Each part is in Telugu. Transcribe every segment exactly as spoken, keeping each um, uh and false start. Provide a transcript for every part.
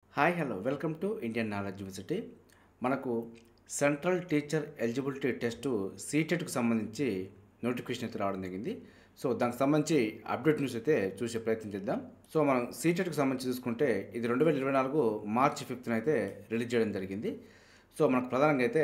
Hi hello welcome to Indian knowledge university. మనకు సెంట్రల్ టీచర్ ఎలిజిబిలిటీ టెస్ట్ సీటెట్కు సంబంధించి నోటిఫికేషన్ అయితే రావడం జరిగింది. సో దానికి సంబంధించి అప్డేట్ న్యూస్ అయితే చూసే ప్రయత్నం చేద్దాం. సో మనం సీటెట్కు సంబంధించి చూసుకుంటే ఇది రెండు వేల ఇరవై నాలుగు మార్చి ఫిఫ్త్న అయితే రిలీజ్ చేయడం జరిగింది. సో మనకు ప్రధానంగా అయితే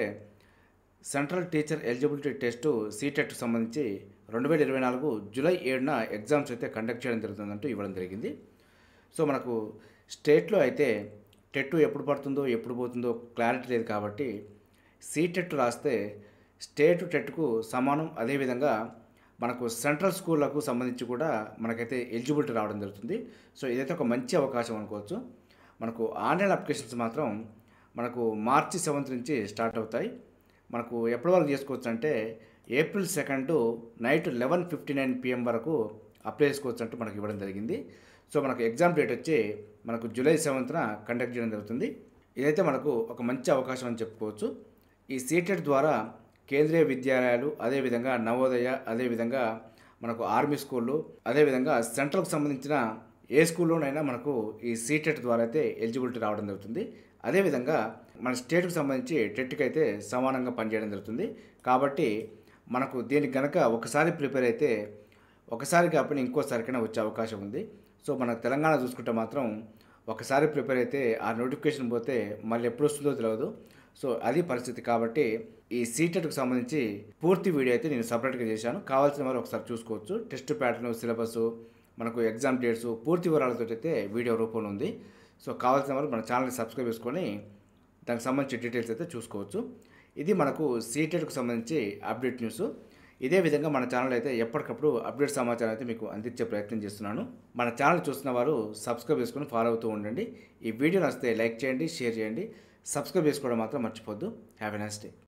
సెంట్రల్ టీచర్ ఎలిజిబిలిటీ టెస్ట్ సీటెట్కు సంబంధించి రెండు వేల ఇరవై నాలుగు జూలై ఏడున ఎగ్జామ్స్ అయితే కండక్ట్ చేయడం జరుగుతుందంటూ ఇవ్వడం జరిగింది. సో మనకు స్టేట్లో అయితే టెట్ ఎప్పుడు పడుతుందో ఎప్పుడు పోతుందో క్లారిటీ లేదు కాబట్టి సీటెట్ రాస్తే స్టేట్ టెట్కు సమానం. అదేవిధంగా మనకు సెంట్రల్ స్కూళ్ళకు సంబంధించి కూడా మనకైతే ఎలిజిబిలిటీ రావడం జరుగుతుంది. సో ఇదైతే ఒక మంచి అవకాశం అనుకోవచ్చు. మనకు ఆన్లైన్ అప్లికేషన్స్ మాత్రం మనకు మార్చి సెవెంత్ నుంచి స్టార్ట్ అవుతాయి. మనకు ఎప్పటి వరకు చేసుకోవచ్చు అంటే April second night eleven fifty nine PM వరకు అప్లై చేసుకోవచ్చు అంటూ మనకు ఇవ్వడం జరిగింది. సో మనకు ఎగ్జామ్ డేట్ వచ్చి మనకు జూలై సెవెంత్న కండక్ట్ చేయడం జరుగుతుంది. ఇదైతే మనకు ఒక మంచి అవకాశం అని చెప్పుకోవచ్చు. ఈ సీటెట్ ద్వారా కేంద్రీయ విద్యాలయాలు, అదేవిధంగా నవోదయ, అదేవిధంగా మనకు ఆర్మీ స్కూళ్ళు, అదేవిధంగా సెంట్రల్కి సంబంధించిన ఏ స్కూల్లోనైనా మనకు ఈ సీటెట్ ద్వారా అయితే ఎలిజిబిలిటీ రావడం జరుగుతుంది. అదేవిధంగా మన స్టేట్కి సంబంధించి టెట్కి అయితే సమానంగా పనిచేయడం జరుగుతుంది. కాబట్టి మనకు దీనికి కనుక ఒకసారి ప్రిపేర్ అయితే ఒకసారి కాకపోయినా ఇంకోసారికైనా వచ్చే అవకాశం ఉంది. సో మన తెలంగాణ చూసుకుంటే మాత్రం ఒకసారి ప్రిపేర్ అయితే ఆ నోటిఫికేషన్ పోతే మళ్ళీ ఎప్పుడు వస్తుందో తెలియదు. సో అది పరిస్థితి. కాబట్టి ఈ సీటెట్కి సంబంధించి పూర్తి వీడియో అయితే నేను సపరేట్గా చేశాను. కావాల్సిన వారు ఒకసారి చూసుకోవచ్చు. టెస్ట్ ప్యాటర్న్, సిలబస్, మనకు ఎగ్జామ్ డేట్స్, పూర్తి వివరాలతో అయితే వీడియో రూపంలో ఉంది. సో కావాల్సిన వారు మన ఛానల్ని సబ్స్క్రైబ్ చేసుకొని దానికి సంబంధించి డీటెయిల్స్ అయితే చూసుకోవచ్చు. ఇది మనకు సీటెట్కు సంబంధించి అప్డేట్ న్యూస్. ఇదే విధంగా మన ఛానల్ అయితే ఎప్పటికప్పుడు అప్డేట్ సమాచారం అయితే మీకు అందించే ప్రయత్నం చేస్తున్నాను. మన ఛానల్ చూస్తున్న వారు సబ్స్క్రైబ్ చేసుకొని ఫాలో అవుతూ ఉండండి. ఈ వీడియో నచ్చితే లైక్ చేయండి, షేర్ చేయండి, సబ్స్క్రైబ్ చేసుకోవడం మాత్రం మర్చిపోద్దు. Have a nice day.